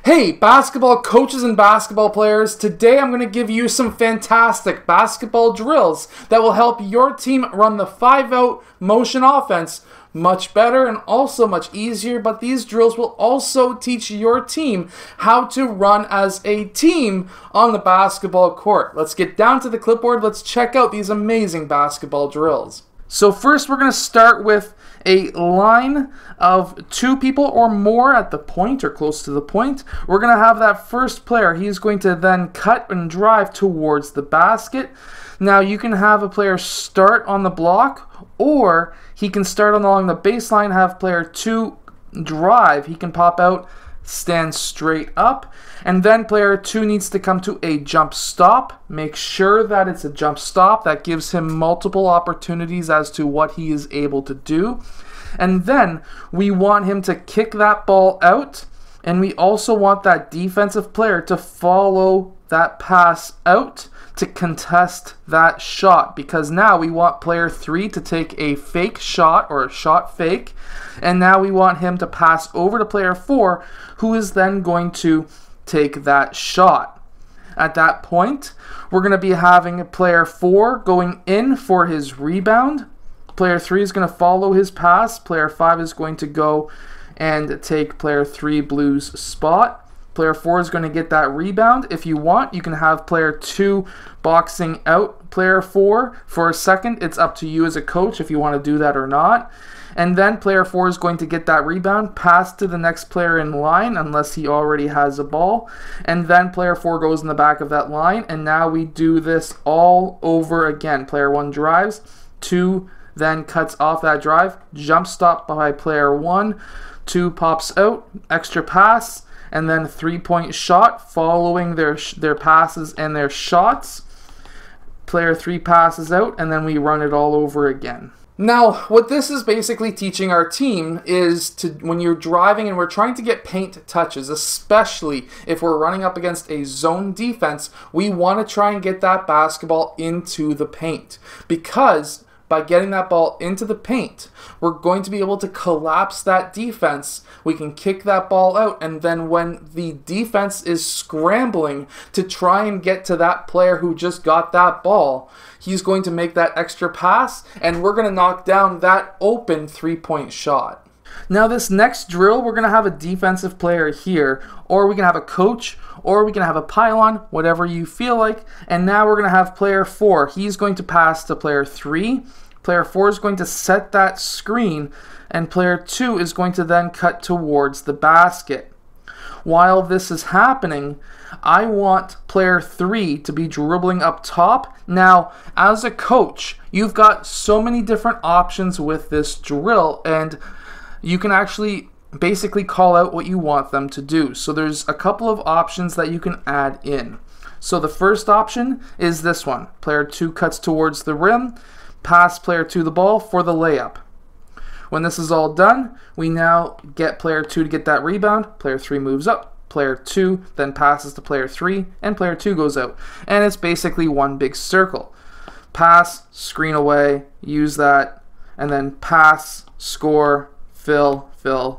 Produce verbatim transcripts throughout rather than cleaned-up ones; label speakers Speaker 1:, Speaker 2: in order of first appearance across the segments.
Speaker 1: Hey, basketball coaches and basketball players, today I'm going to give you some fantastic basketball drills that will help your team run the five-out motion offense much better and also much easier, but these drills will also teach your team how to run as a team on the basketball court. Let's get down to the clipboard. Let's check out these amazing basketball drills. So first we're going to start with a line of two people or more at the point or close to the point. We're going to have that first player. He's going to then cut and drive towards the basket. Now you can have a player start on the block, or he can start on along the baseline, have player two drive. He can pop out, stand straight up, and then player two needs to come to a jump stop. Make sure that it's a jump stop. That gives him multiple opportunities as to what he is able to do. And then we want him to kick that ball out, and we also want that defensive player to follow that pass out to contest that shot, because now we want player three to take a fake shot or a shot fake, and now we want him to pass over to player four, who is then going to take that shot. At that point, we're going to be having player four going in for his rebound. Player three is going to follow his pass. Player five is going to go and take player three blue's spot. Player four is going to get that rebound. If you want, you can have player two boxing out player four for a second. It's up to you as a coach if you want to do that or not. And then player four is going to get that rebound, pass to the next player in line unless he already has a ball. And then player four goes in the back of that line. And now we do this all over again. Player one drives, two then cuts off that drive, jump stop by player one, two pops out, extra pass, and then three-point shot following their their passes and their shots. Player three passes out, and then we run it all over again. Now, what this is basically teaching our team is to, when you're driving and we're trying to get paint touches, especially if we're running up against a zone defense, we want to try and get that basketball into the paint, because by getting that ball into the paint, we're going to be able to collapse that defense. We can kick that ball out, and then when the defense is scrambling to try and get to that player who just got that ball, he's going to make that extra pass, and we're going to knock down that open three-point shot. Now this next drill, we're going to have a defensive player here, or we can have a coach, or we can have a pylon, whatever you feel like. And now we're going to have player four. He's going to pass to player three. Player four is going to set that screen, and player two is going to then cut towards the basket. While this is happening, I want player three to be dribbling up top. Now, as a coach, you've got so many different options with this drill, and you can actually basically call out what you want them to do. So there's a couple of options that you can add in. So the first option is this one. Player two cuts towards the rim, pass player two the ball for the layup. When this is all done, we now get player two to get that rebound. Player three moves up. Player two then passes to player three, and player two goes out. And it's basically one big circle. Pass, screen away, use that, and then pass, score, fill, fill,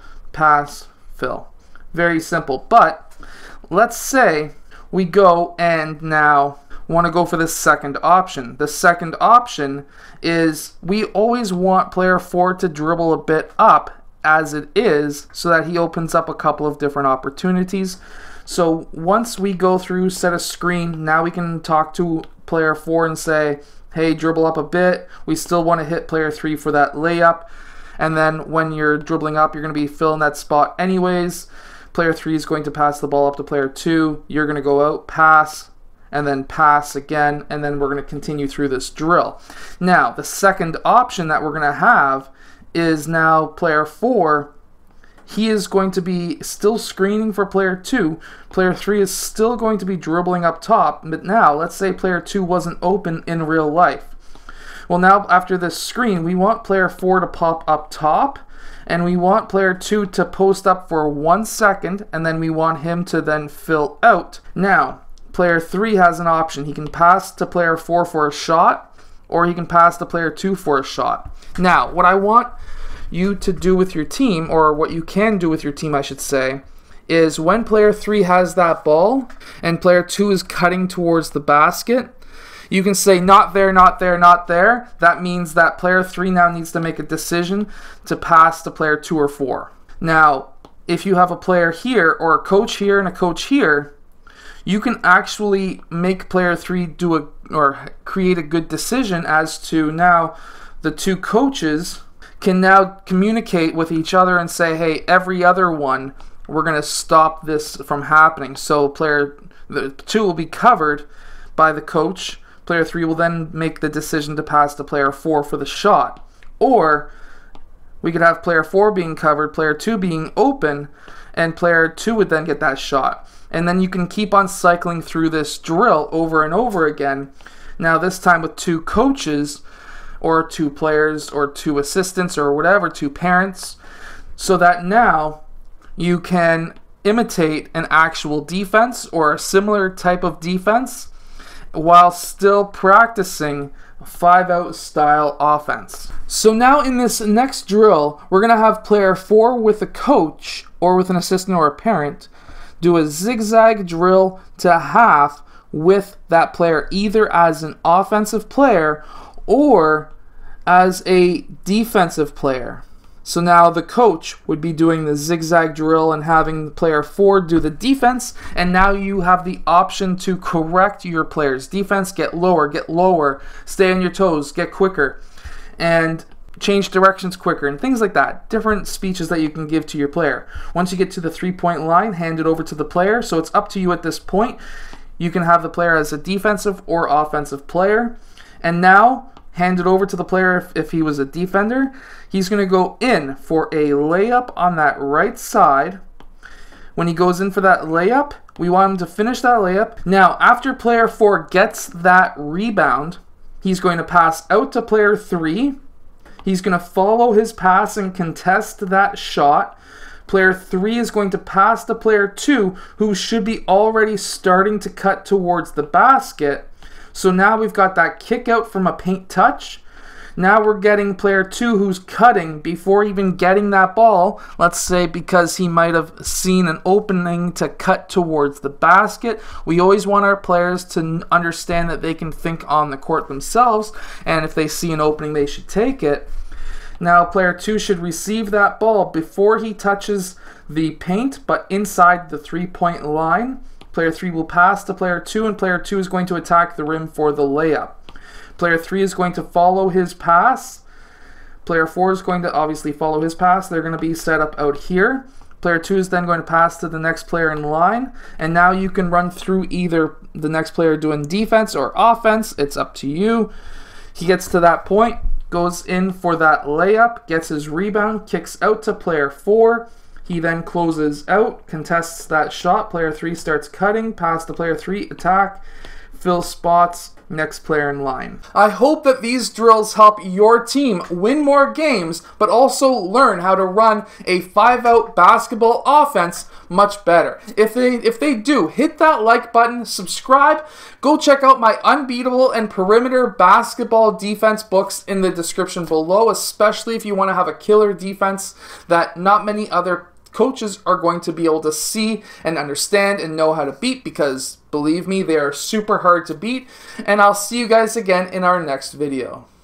Speaker 1: pass, fill. Very simple. But let's say we go and now want to go for the second option. The second option is we always want player four to dribble a bit up as it is, so that he opens up a couple of different opportunities. So once we go through, set a screen, now we can talk to player four and say, hey, dribble up a bit. We still want to hit player three for that layup. And then when you're dribbling up, you're going to be filling that spot anyways. Player three is going to pass the ball up to player two. You're going to go out, pass, and then pass again, and then we're going to continue through this drill. Now, the second option that we're going to have is now player four. He is going to be still screening for player two. Player three is still going to be dribbling up top, but now let's say player two wasn't open in real life. Well, now after this screen, we want player four to pop up top, and we want player two to post up for one second, and then we want him to then fill out. Now, player three has an option. He can pass to player four for a shot, or he can pass to player two for a shot. Now, what I want you to do with your team, or what you can do with your team, I should say, is when player three has that ball and player two is cutting towards the basket, you can say not there, not there, not there. That means that player three now needs to make a decision to pass to player two or four. Now, if you have a player here or a coach here and a coach here, you can actually make player three do a or create a good decision as to now the two coaches can now communicate with each other and say, hey, every other one, we're going to stop this from happening. So player the two will be covered by the coach. Player three will then make the decision to pass to player four for the shot. Or we could have player four being covered, player two being open, and player two would then get that shot. And then you can keep on cycling through this drill over and over again. Now this time with two coaches, or two players, or two assistants, or whatever, two parents, so that now you can imitate an actual defense or a similar type of defense while still practicing five-out style offense. So now in this next drill, we're going to have player four with a coach or with an assistant or a parent do a zigzag drill to half with that player, either as an offensive player or as a defensive player. So now the coach would be doing the zigzag drill and having player four do the defense, and now you have the option to correct your player's defense, get lower, get lower, stay on your toes, get quicker, and change directions quicker, and things like that. Different speeches that you can give to your player. Once you get to the three-point line, hand it over to the player. So it's up to you at this point. You can have the player as a defensive or offensive player. And now, hand it over to the player if, if he was a defender. He's going to go in for a layup on that right side. When he goes in for that layup, we want him to finish that layup. Now, after player four gets that rebound, he's going to pass out to player three. He's going to follow his pass and contest that shot. Player three is going to pass to player two, who should be already starting to cut towards the basket. So now we've got that kick out from a paint touch. Now we're getting player two who's cutting before even getting that ball. Let's say because he might have seen an opening to cut towards the basket. We always want our players to understand that they can think on the court themselves, and if they see an opening, they should take it. Now player two should receive that ball before he touches the paint, but inside the three-point line. Player three will pass to player two, and player two is going to attack the rim for the layup. Player three is going to follow his pass. Player four is going to obviously follow his pass. They're going to be set up out here. Player two is then going to pass to the next player in line. And now you can run through either the next player doing defense or offense. It's up to you. He gets to that point, goes in for that layup, gets his rebound, kicks out to player four. He then closes out, contests that shot. Player three starts cutting, pass to player three, attack, fill spots, next player in line. I hope that these drills help your team win more games, but also learn how to run a five-out basketball offense much better. If they if they do, hit that like button, subscribe, go check out my unbeatable and perimeter basketball defense books in the description below, especially if you want to have a killer defense that not many other coaches are going to be able to see and understand and know how to beat, because believe me, they are super hard to beat. And I'll see you guys again in our next video.